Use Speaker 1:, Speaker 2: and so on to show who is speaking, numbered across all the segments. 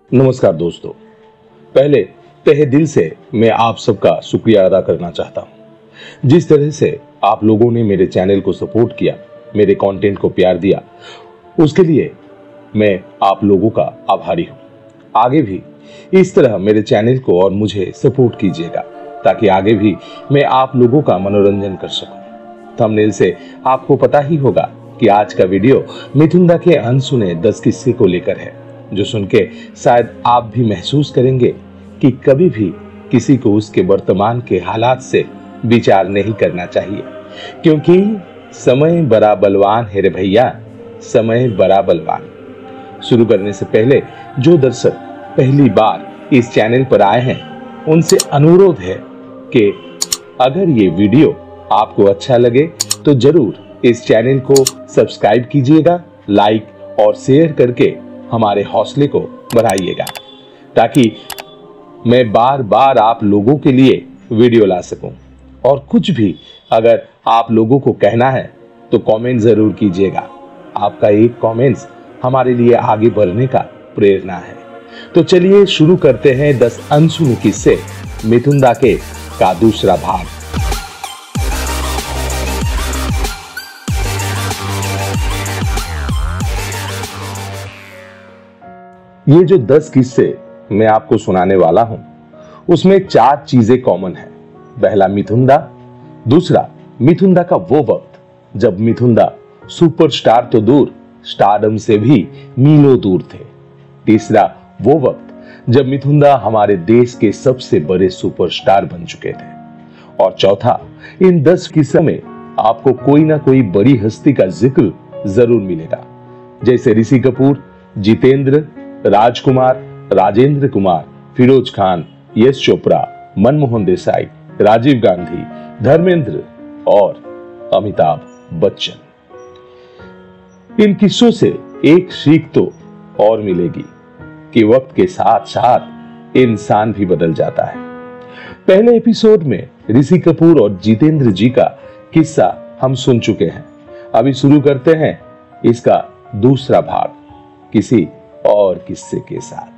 Speaker 1: नमस्कार दोस्तों, पहले तहे दिल से मैं आप सबका शुक्रिया अदा करना चाहता हूं। जिस तरह से आप लोगों ने मेरे चैनल को सपोर्ट किया, मेरे कंटेंट को प्यार दिया, उसके लिए मैं आप लोगों का आभारी हूं। आगे भी इस तरह मेरे चैनल को और मुझे सपोर्ट कीजिएगा ताकि आगे भी मैं आप लोगों का मनोरंजन कर सकूं। थंबनेल से आपको पता ही होगा कि आज का वीडियो मिथुन दा के अनसुने 10 किस्से को लेकर है, जो सुन के शायद आप भी महसूस करेंगे कि कभी भी किसी को उसके वर्तमान के हालात से विचार नहीं करना चाहिए, क्योंकि समय बड़ा बलवान है रे भैया, समय बड़ा बलवान। शुरू करने से पहले जो दर्शक पहली बार इस चैनल पर आए हैं, उनसे अनुरोध है कि अगर ये वीडियो आपको अच्छा लगे तो जरूर इस चैनल को सब्सक्राइब कीजिएगा, लाइक और शेयर करके हमारे हौसले को बढ़ाइएगा, ताकि मैं बार बार आप लोगों के लिए वीडियो ला सकूं। और कुछ भी अगर आप लोगों को कहना है तो कमेंट जरूर कीजिएगा। आपका एक कमेंट्स हमारे लिए आगे बढ़ने का प्रेरणा है। तो चलिए शुरू करते हैं 10 अनसुने किस्से मिथुन दा के का दूसरा भाग। ये जो 10 किस्से मैं आपको सुनाने वाला हूं, उसमें 4 चीजें कॉमन है। पहला मिथुन दा, दूसरा मिथुन दा का वो वक्त जब मिथुन दा सुपरस्टार तो दूर, स्टारडम से भी मीलों दूर थे। तीसरा वो वक्त जब मिथुन दा हमारे देश के सबसे बड़े सुपरस्टार बन चुके थे। और चौथा, इन 10 किस्सों में आपको कोई ना कोई बड़ी हस्ती का जिक्र जरूर मिलेगा, जैसे ऋषि कपूर, जितेंद्र, राजकुमार, राजेंद्र कुमार, फिरोज खान, यश चोपड़ा, मनमोहन देसाई, राजीव गांधी, धर्मेंद्र और अमिताभ बच्चन। इन किस्सों से एक सीख तो और मिलेगी कि वक्त के साथ साथ इंसान भी बदल जाता है। पहले एपिसोड में ऋषि कपूर और जितेंद्र जी का किस्सा हम सुन चुके हैं। अभी शुरू करते हैं इसका दूसरा भाग किसी और किस्से के साथ।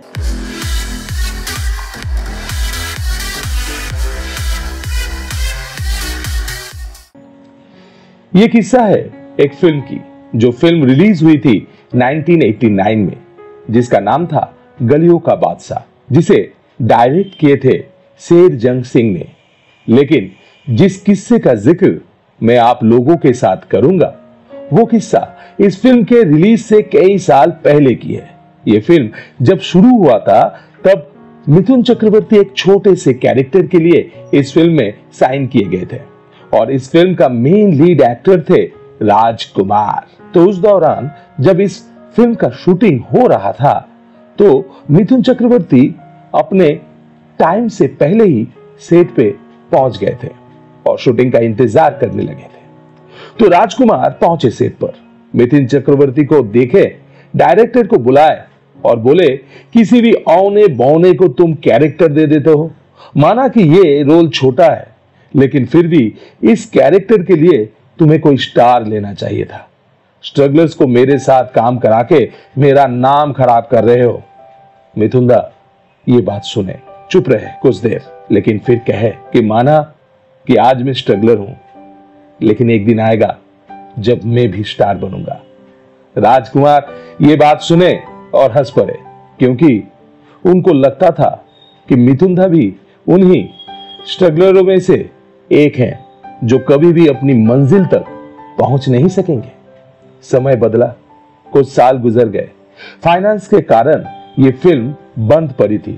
Speaker 1: यह किस्सा है एक फिल्म की, जो फिल्म रिलीज हुई थी 1989 में, जिसका नाम था गलियों का बादशाह, जिसे डायरेक्ट किए थे शेरजंग सिंह ने। लेकिन जिस किस्से का जिक्र मैं आप लोगों के साथ करूंगा, वो किस्सा इस फिल्म के रिलीज से कई साल पहले की है। यह फिल्म जब शुरू हुआ था, तब मिथुन चक्रवर्ती एक छोटे से कैरेक्टर के लिए इस फिल्म में साइन किए गए थे और इस फिल्म का मेन लीड एक्टर थे राजकुमार। तो उस दौरान जब इस फिल्म का शूटिंग हो रहा था, तो मिथुन चक्रवर्ती अपने टाइम से पहले ही सेट पे पहुंच गए थे और शूटिंग का इंतजार करने लगे थे। तो राजकुमार पहुंचे सेट पर, मिथुन चक्रवर्ती को देखे, डायरेक्टर को बुलाए और बोले, किसी भी औने बौने को तुम कैरेक्टर दे देते हो। माना कि ये रोल छोटा है, लेकिन फिर भी इस कैरेक्टर के लिए तुम्हें कोई स्टार लेना चाहिए था। स्ट्रगलर्स को मेरे साथ काम करा के मेरा नाम खराब कर रहे हो। मिथुन दा ये बात सुने, चुप रहे कुछ देर, लेकिन फिर कहे कि माना कि आज मैं स्ट्रगलर हूं, लेकिन एक दिन आएगा जब मैं भी स्टार बनूंगा। राजकुमार ये बात सुने और हंस पड़े, क्योंकि उनको लगता था कि मिथुन दा भी उन्हीं स्ट्रगलरों में से एक हैं जो कभी भी अपनी मंजिल तक पहुंच नहीं सकेंगे। समय बदला, कुछ साल गुजर गए। फाइनेंस के कारण यह फिल्म बंद पड़ी थी।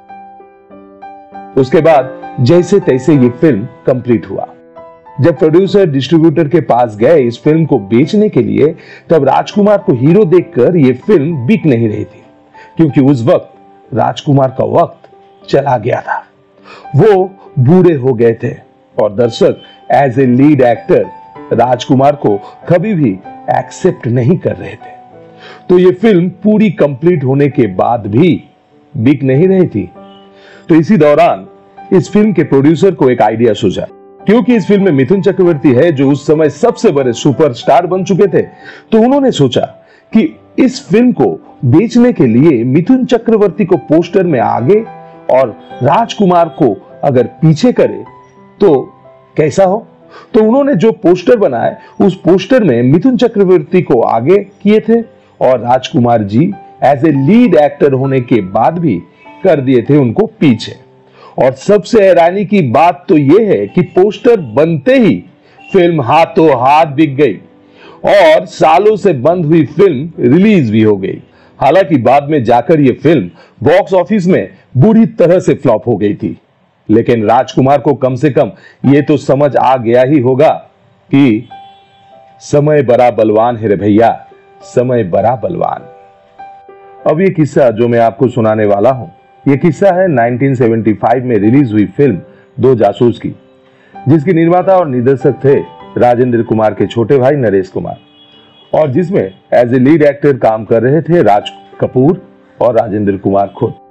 Speaker 1: उसके बाद जैसे तैसे ये फिल्म कंप्लीट हुआ। जब प्रोड्यूसर डिस्ट्रीब्यूटर के पास गए इस फिल्म को बेचने के लिए, तब राजकुमार को हीरो देखकर यह फिल्म बिक नहीं रही थी, क्योंकि उस वक्त राजकुमार का वक्त चला गया था। वो बूढ़े हो गए थे और दर्शक as a lead actor Rajkumar को कभी भी एक्सेप्ट नहीं कर रहे थे। तो यह फिल्म पूरी कंप्लीट होने के बाद भी बिक नहीं रही थी। तो इसी दौरान इस फिल्म के प्रोड्यूसर को एक आइडिया सूझा, क्योंकि इस फिल्म में मिथुन चक्रवर्ती है जो उस समय सबसे बड़े सुपरस्टार बन चुके थे। तो उन्होंने सोचा कि इस फिल्म को बेचने के लिए मिथुन चक्रवर्ती को पोस्टर में आगे और राजकुमार को अगर पीछे करे तो कैसा हो। तो उन्होंने जो पोस्टर बनाए उस पोस्टर में मिथुन चक्रवर्ती को आगे किए थे और Rajkumar ji as a lead actor होने के बाद भी कर दिए थे उनको पीछे। और सबसे हैरानी की बात तो यह है कि पोस्टर बनते ही फिल्म हाथों हाथ बिक गई और सालों से बंद हुई फिल्म रिलीज भी हो गई। हालांकि बाद में जाकर यह फिल्म बॉक्स ऑफिस में बुरी तरह से फ्लॉप हो गई थी, लेकिन राजकुमार को कम से कम यह तो समझ आ गया ही होगा कि समय बड़ा बलवान है रे भैया, समय बड़ा बलवान। अब ये किस्सा जो मैं आपको सुनाने वाला हूं, यह किस्सा है 1975 में रिलीज हुई फिल्म दो जासूस की, जिसके निर्माता और निर्देशक थे राजेंद्र कुमार के छोटे भाई नरेश कुमार, और जिसमें एज ए लीड एक्टर काम कर रहे थे राज कपूर और राजेंद्र कुमार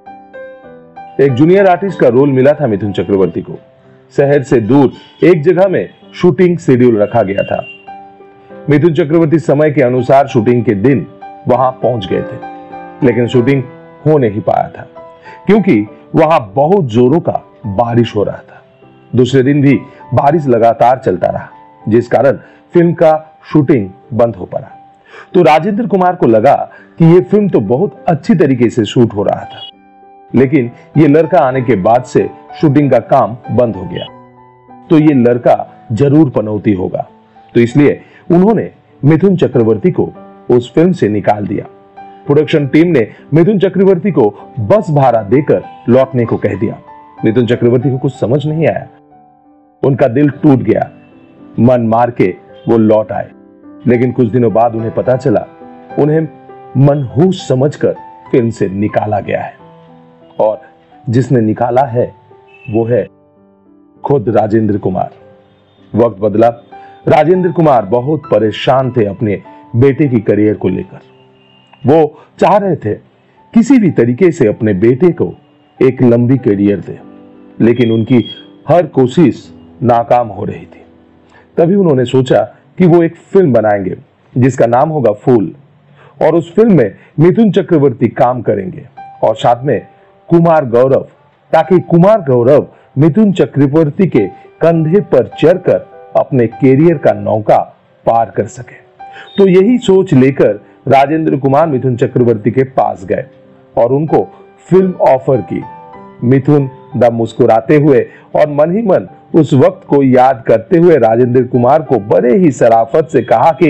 Speaker 1: खुद। एक जूनियर आर्टिस्ट का रोल मिला था मिथुन चक्रवर्ती को। शहर से दूर एक जगह में शूटिंग शेड्यूल रखा गया था। मिथुन चक्रवर्ती समय के अनुसार शूटिंग के दिन वहां पहुंच गए थे, लेकिन शूटिंग हो नहीं पाया था क्योंकि वहां बहुत जोरों का बारिश हो रहा था। दूसरे दिन भी बारिश लगातार चलता रहा, जिस कारण फिल्म का शूटिंग बंद हो पड़ा। तो राजेंद्र कुमार को लगा कि यह फिल्म तो बहुत अच्छी तरीके से शूट हो रहा था, लेकिन यह लड़का आने के बाद से शूटिंग का काम बंद हो गया, तो यह लड़का जरूर पनौती होगा। तो इसलिए उन्होंने मिथुन चक्रवर्ती को उस फिल्म से निकाल दिया। प्रोडक्शन टीम ने मिथुन चक्रवर्ती को बस भाड़ा देकर लौटने को कह दिया। मिथुन चक्रवर्ती को कुछ समझ नहीं आया, उनका दिल टूट गया। मन मार के वो लौट आए, लेकिन कुछ दिनों बाद उन्हें पता चला उन्हें मनहूस समझकर फिल्म से निकाला गया है, और जिसने निकाला है वो है खुद राजेंद्र कुमार। वक्त बदला, राजेंद्र कुमार बहुत परेशान थे अपने बेटे की करियर को लेकर। वो चाह रहे थे किसी भी तरीके से अपने बेटे को एक लंबी करियर दे, लेकिन उनकी हर कोशिश नाकाम हो रही थी। तभी उन्होंने सोचा कि वो एक फिल्म बनाएंगे जिसका नाम होगा फूल, और उस फिल्म में मिथुन चक्रवर्ती काम करेंगे और साथ में कुमार गौरव, ताकि कुमार गौरव मिथुन चक्रवर्ती के कंधे पर चढ़कर अपने करियर का नौका पार कर सके। तो यही सोच लेकर राजेंद्र कुमार मिथुन चक्रवर्ती के पास गए और उनको फिल्म ऑफर की। मिथुन द मुस्कुराते हुए और मन ही मन उस वक्त को याद करते हुए राजेंद्र कुमार को बड़े ही शराफत से कहा कि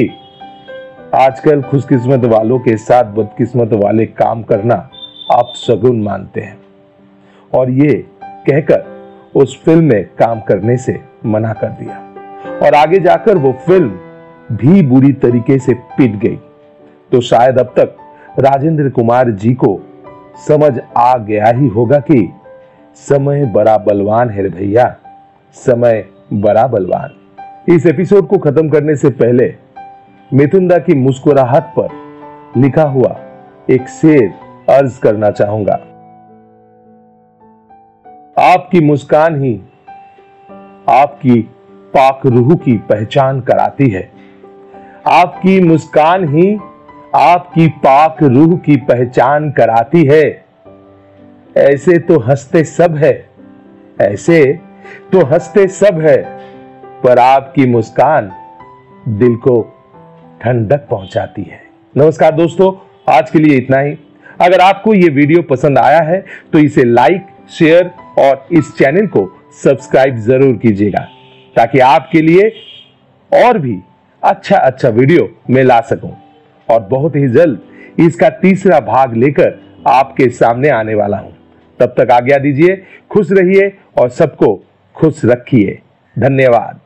Speaker 1: आजकल खुशकिस्मत वालों के साथ बदकिस्मत वाले काम करना आप शगुन मानते हैं, और ये कहकर उस फिल्म में काम करने से मना कर दिया। और आगे जाकर वो फिल्म भी बुरी तरीके से पिट गई। तो शायद अब तक राजेंद्र कुमार जी को समझ आ गया ही होगा कि समय बड़ा बलवान है रे भैया, समय बड़ा बलवान। इस एपिसोड को खत्म करने से पहले मिथुन दा की मुस्कुराहट पर लिखा हुआ एक शेर अर्ज करना चाहूंगा। आपकी मुस्कान ही आपकी पाक रूह की पहचान कराती है। आपकी मुस्कान ही आपकी पाक रूह की पहचान कराती है। ऐसे तो हंसते सब है, ऐसे तो हंसते सब है, पर आपकी मुस्कान दिल को ठंडक पहुंचाती है। नमस्कार दोस्तों, आज के लिए इतना ही। अगर आपको ये वीडियो पसंद आया है तो इसे लाइक, शेयर और इस चैनल को सब्सक्राइब जरूर कीजिएगा, ताकि आपके लिए और भी अच्छा वीडियो मैं ला सकूं। और बहुत ही जल्द इसका तीसरा भाग लेकर आपके सामने आने वाला हूं। तब तक आज्ञा दीजिए, खुश रहिए और सबको खुश रखिए। धन्यवाद।